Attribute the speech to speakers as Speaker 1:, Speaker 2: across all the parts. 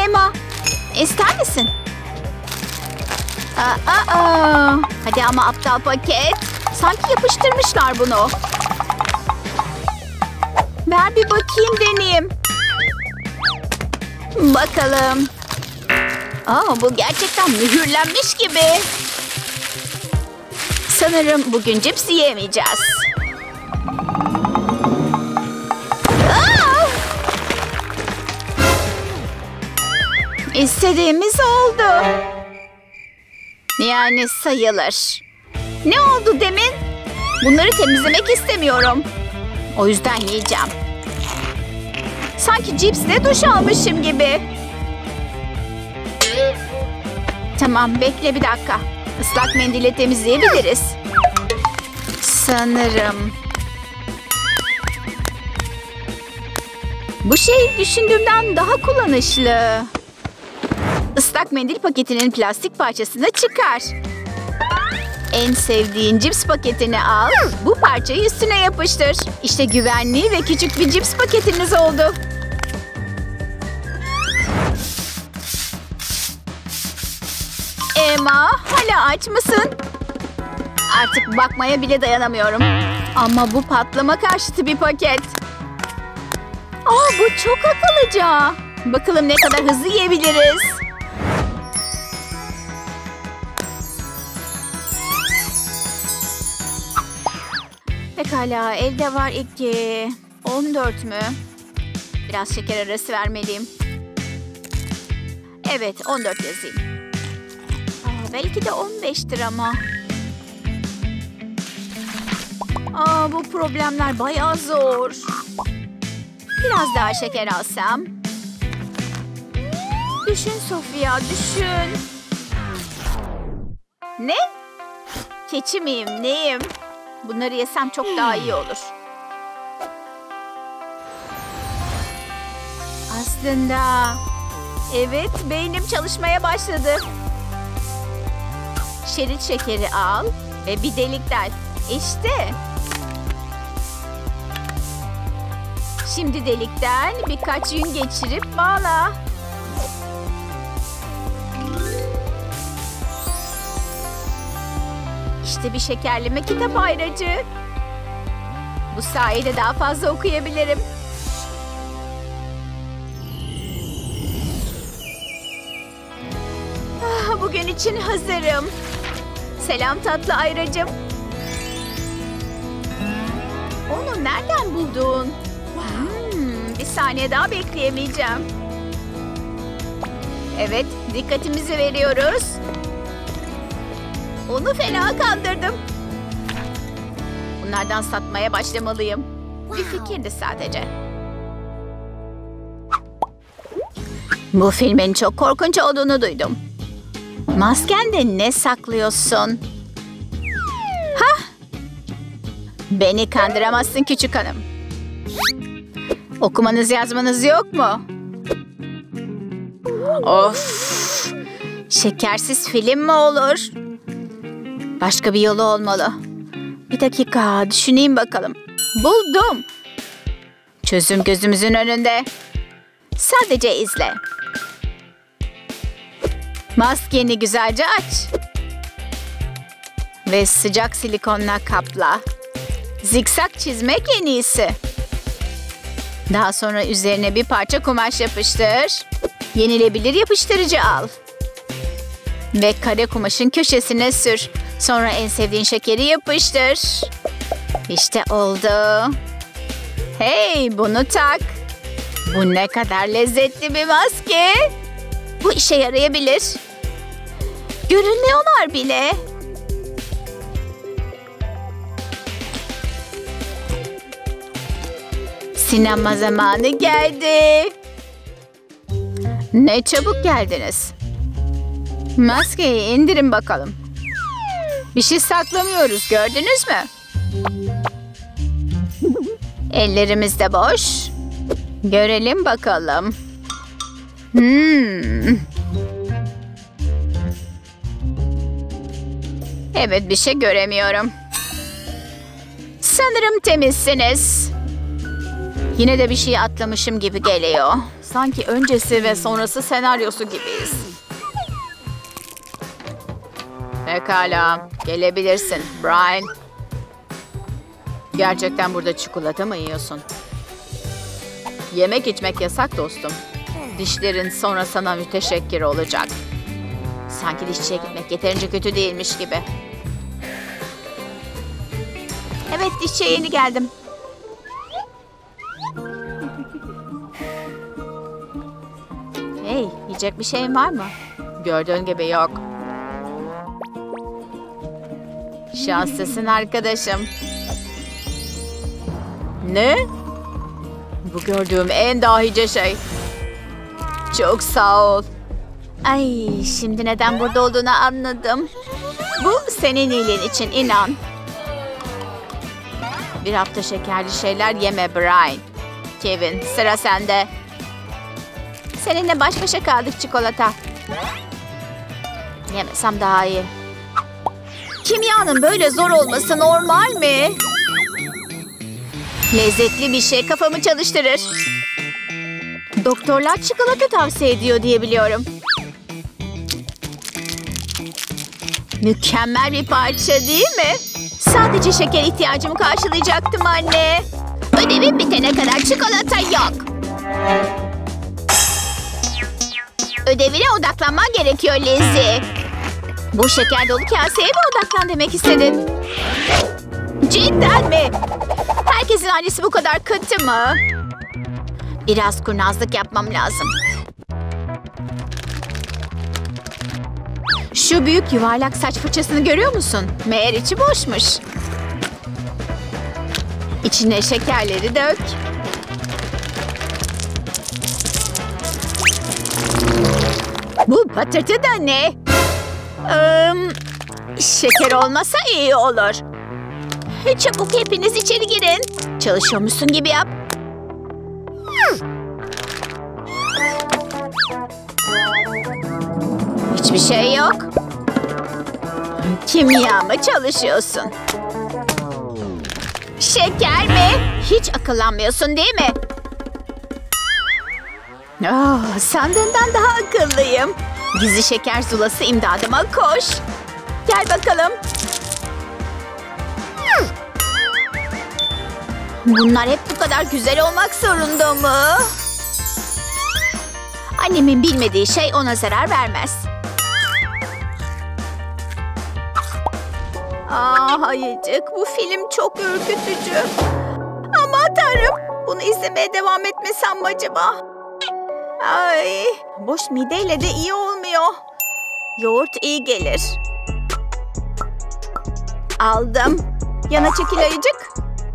Speaker 1: Emma, ister misin? Hadi ama aptal paket. Sanki yapıştırmışlar bunu. Ver bir bakayım, deneyeyim. Bakalım. Bu gerçekten mühürlenmiş gibi. Sanırım bugün cips yiyemeyeceğiz. İstediğimiz oldu. Yani sayılır. Ne oldu demin? Bunları temizlemek istemiyorum. O yüzden yiyeceğim. Sanki cipsle duş almışım gibi. Tamam, bekle bir dakika. Islak mendille temizleyebiliriz. Sanırım. Bu şey düşündüğümden daha kullanışlı. Islak mendil paketinin plastik parçasını çıkar. En sevdiğin cips paketini al. Bu parçayı üstüne yapıştır. İşte güvenli ve küçük bir cips paketiniz oldu. Emma, hala aç mısın? Artık bakmaya bile dayanamıyorum. Ama bu patlama karşıtı bir paket. Bu çok akıllıca. Bakalım ne kadar hızlı yiyebiliriz. Pekala, elde var 2. 14 mü? Biraz şeker arası vermeliyim. Evet, 14 yazayım. Belki de 15'tir ama. Bu problemler bayağı zor. Biraz daha şeker alsam. Düşün Sofia, düşün. Ne? Keçi miyim, neyim? Bunları yesem çok daha iyi olur. Aslında... Evet, beynim çalışmaya başladı. Şerit şekeri al ve bir delik del. İşte. Şimdi delikten birkaç yün geçirip bağla. İşte bir şekerleme kitap ayracı. Bu sayede daha fazla okuyabilirim. Bugün için hazırım. Selam tatlı ayracım. Onu nereden buldun? Bir saniye daha bekleyemeyeceğim. Evet, dikkatimizi veriyoruz. Onu fena kandırdım. Bunlardan satmaya başlamalıyım. Bir fikirdi sadece. Bu filmin çok korkunç olduğunu duydum. Maskende ne saklıyorsun? Hah! Beni kandıramazsın küçük hanım. Okumanız yazmanız yok mu? Of! Şekersiz film mi olur? Başka bir yolu olmalı. Bir dakika, düşüneyim bakalım. Buldum. Çözüm gözümüzün önünde. Sadece izle. Maskeni güzelce aç. Ve sıcak silikonla kapla. Zikzak çizmek en iyisi. Daha sonra üzerine bir parça kumaş yapıştır. Yenilebilir yapıştırıcı al. Ve kare kumaşın köşesine sür. Sonra en sevdiğin şekeri yapıştır. İşte oldu. Hey, bunu tak. Bu ne kadar lezzetli bir maske. Bu işe yarayabilir. Görünmüyorlar bile. Sinema zamanı geldi. Ne çabuk geldiniz. Maskeyi indirin bakalım. Bir şey saklamıyoruz, gördünüz mü? Ellerimiz de boş. Görelim bakalım. Evet, bir şey göremiyorum. Sanırım temizsiniz. Yine de bir şey atlamışım gibi geliyor. Sanki öncesi ve sonrası senaryosu gibiyiz. Pekala, gelebilirsin Brian. Gerçekten burada çikolata mı yiyorsun? Yemek içmek yasak dostum. Dişlerin sonra sana müteşekkir olacak. Sanki dişçiye gitmek yeterince kötü değilmiş gibi. Evet, dişçiye yeni geldim. Hey, yiyecek bir şeyin var mı? Gördüğün gibi yok. Şanslısın arkadaşım. Ne? Bu gördüğüm en dahice şey. Çok sağ ol. Ay, şimdi neden burada olduğunu anladım. Bu senin iyiliğin için, inan. Bir hafta şekerli şeyler yeme Brian. Kevin, sıra sende. Seninle baş başa kaldık çikolata. Yemesem daha iyi. Kimyanın böyle zor olması normal mi? Lezzetli bir şey kafamı çalıştırır. Doktorlar çikolata tavsiye ediyor diye biliyorum. Mükemmel bir parça değil mi? Sadece şeker ihtiyacımı karşılayacaktım anne. Ödevim bitene kadar çikolata yok. Ödevine odaklanman gerekiyor Lizzie. Bu şeker dolu kaseye mi odaklan demek istedin? Cidden mi? Herkesin annesi bu kadar kötü mü? Biraz kurnazlık yapmam lazım. Şu büyük yuvarlak saç fırçasını görüyor musun? Meğer içi boşmuş. İçine şekerleri dök. Bu patırtı da ne? Şeker olmasa iyi olur. Çabuk hepiniz içeri girin. Çalışıyormuşsun gibi yap. Hiçbir şey yok. Kimya mı çalışıyorsun? Şeker mi? Hiç akıllanmıyorsun değil mi? Oh, sandığından daha akıllıyım. Gizli şeker zulası imdadıma koş. Gel bakalım. Bunlar hep bu kadar güzel olmak zorunda mı? Annemin bilmediği şey ona zarar vermez. Hayıcık, bu film çok ürkütücü. Aman tanrım, bunu izlemeye devam etmesem mi acaba? Ay, boş mideyle de iyi olmuyor. Yoğurt iyi gelir. Aldım. Yana çekil ayıcık.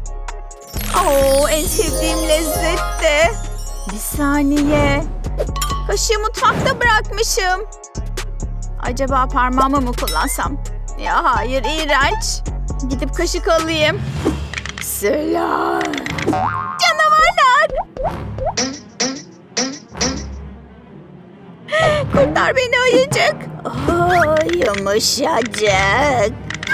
Speaker 1: En sevdiğim lezzette. Bir saniye. Kaşığı mutfakta bırakmışım. Acaba parmağımı mı kullansam? Ya hayır, iğrenç. Gidip kaşık alayım. Selam. Canavarlar. Kurtar beni ayıcık. Yumuşacık.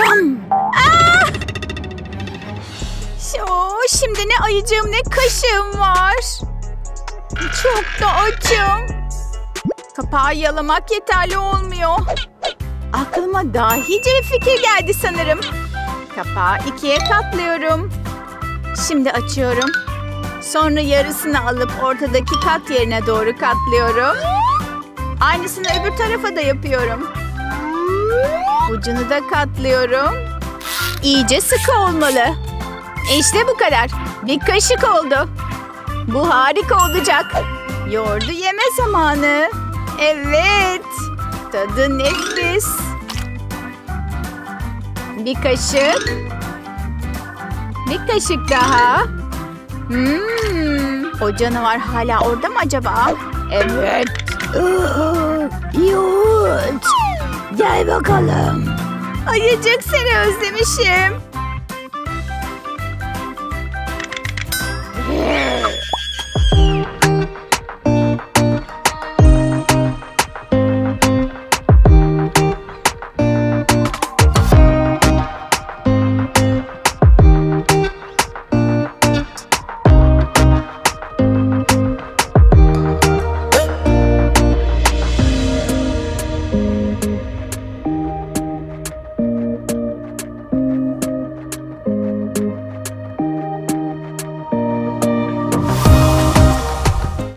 Speaker 1: Şimdi ne ayıcığım ne kaşığım var. Çok da açım. Kapağı yalamak yeterli olmuyor. Aklıma dahice bir fikir geldi sanırım. Kapağı ikiye katlıyorum. Şimdi açıyorum. Sonra yarısını alıp ortadaki kat yerine doğru katlıyorum. Aynısını öbür tarafa da yapıyorum. Ucunu da katlıyorum. İyice sıkı olmalı. İşte bu kadar. Bir kaşık oldu. Bu harika olacak. Yoğurdu yeme zamanı. Evet. Tadı nefis. Bir kaşık. Bir kaşık daha. O canavar hala orada mı acaba? Evet. Yoğurt. Gel bakalım. Ayıcık, seni özlemişim.